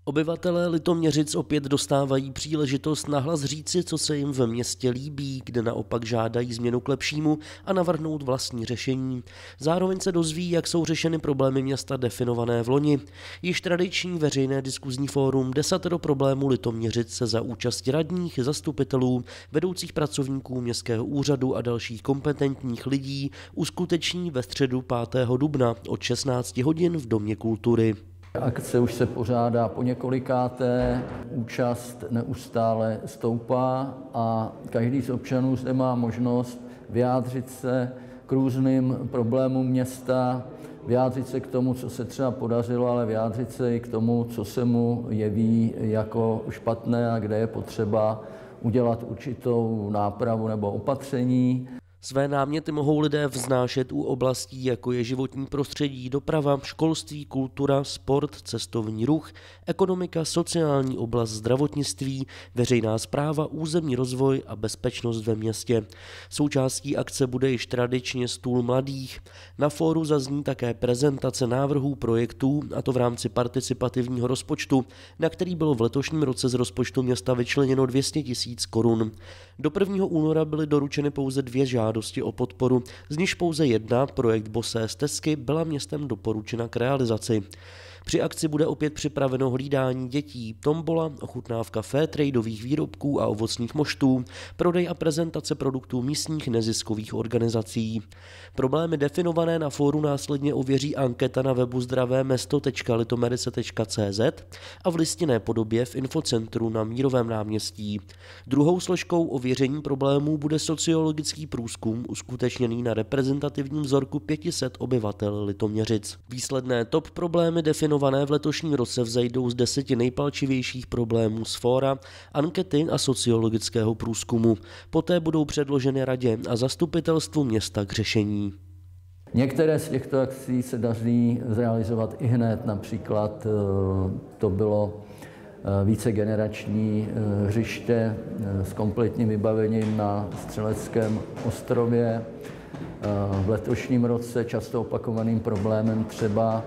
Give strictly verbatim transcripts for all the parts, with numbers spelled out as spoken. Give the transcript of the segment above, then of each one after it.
Obyvatelé Litoměřic opět dostávají příležitost nahlas říci, co se jim ve městě líbí, kde naopak žádají změnu k lepšímu a navrhnout vlastní řešení. Zároveň se dozví, jak jsou řešeny problémy města definované v loni. Již tradiční veřejné diskuzní fórum Desatero problémů Litoměřic se za účasti radních, zastupitelů, vedoucích pracovníků městského úřadu a dalších kompetentních lidí uskuteční ve středu pátého dubna od šestnácti hodin v Domě kultury. Akce už se pořádá po několikáté, účast neustále stoupá a každý z občanů zde má možnost vyjádřit se k různým problémům města, vyjádřit se k tomu, co se třeba podařilo, ale vyjádřit se i k tomu, co se mu jeví jako špatné a kde je potřeba udělat určitou nápravu nebo opatření. Své náměty mohou lidé vznášet u oblastí, jako je životní prostředí, doprava, školství, kultura, sport, cestovní ruch, ekonomika, sociální oblast, zdravotnictví, veřejná správa, územní rozvoj a bezpečnost ve městě. Součástí akce bude již tradičně stůl mladých. Na fóru zazní také prezentace návrhů projektů, a to v rámci participativního rozpočtu, na který bylo v letošním roce z rozpočtu města vyčleněno dvě stě tisíc korun. Do prvního února byly doručeny pouze dvě žádosti o podporu, z nichž pouze jedna, projekt Bosé stezky, byla městem doporučena k realizaci. Při akci bude opět připraveno hlídání dětí, tombola, ochutnávka fairtradeových výrobků a ovocných moštů, prodej a prezentace produktů místních neziskových organizací. Problémy definované na fóru následně ověří anketa na webu zdravé mesto tečka litomerice tečka cé zet a v listinné podobě v infocentru na Mírovém náměstí. Druhou složkou ověření problémů bude sociologický průzkum uskutečněný na reprezentativním vzorku pěti set obyvatel Litoměřic. Výsledné top problémy definované v letošním roce vzejdou z deseti nejpalčivějších problémů z fóra, ankety a sociologického průzkumu. Poté budou předloženy radě a zastupitelstvu města k řešení. Některé z těchto akcí se daří zrealizovat i hned, například to bylo vícegenerační hřiště s kompletním vybavením na Střeleckém ostrově. V letošním roce často opakovaným problémem třeba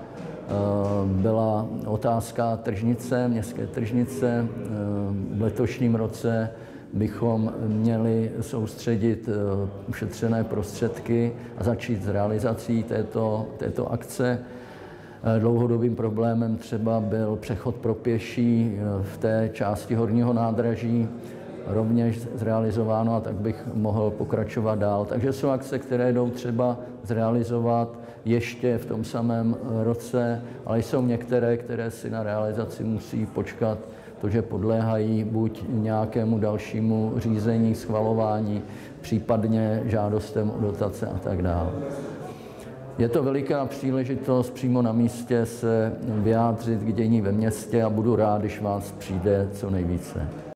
byla otázka tržnice, městské tržnice. V letošním roce bychom měli soustředit ušetřené prostředky a začít s realizací této, této akce. Dlouhodobým problémem třeba byl přechod pro pěší v té části horního nádraží, rovněž zrealizováno, a tak bych mohl pokračovat dál. Takže jsou akce, které jdou třeba zrealizovat ještě v tom samém roce, ale jsou některé, které si na realizaci musí počkat, protože podléhají buď nějakému dalšímu řízení, schvalování, případně žádostem o dotace a tak dále. Je to veliká příležitost přímo na místě se vyjádřit k dění ve městě a budu rád, když vás přijde co nejvíce.